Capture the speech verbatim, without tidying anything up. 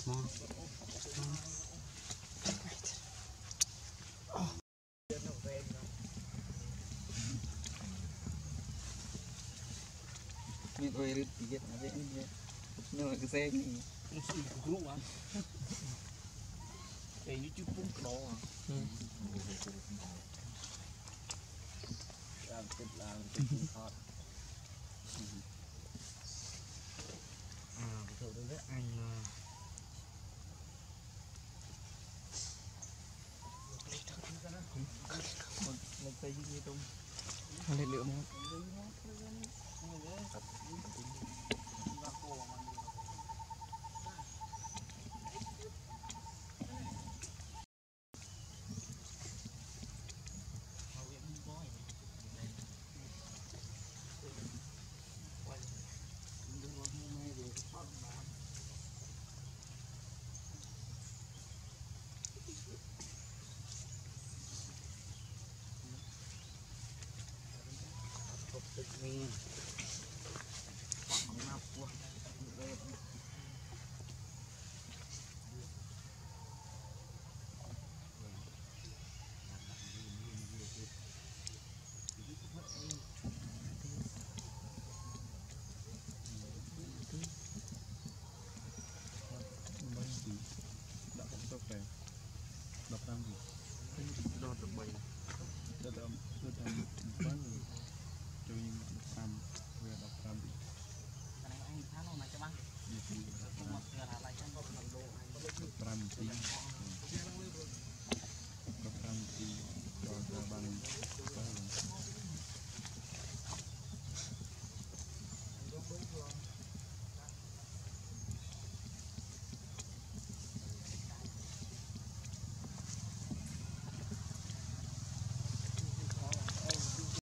Mình ơi rứt tiết nó dễ như nhưng mà cái xe cái gì nó xì của lúc á đây như chút bún đó à làm thịt làm thịt thọt à cái thầu đấy anh một cây như tung lên lượng mình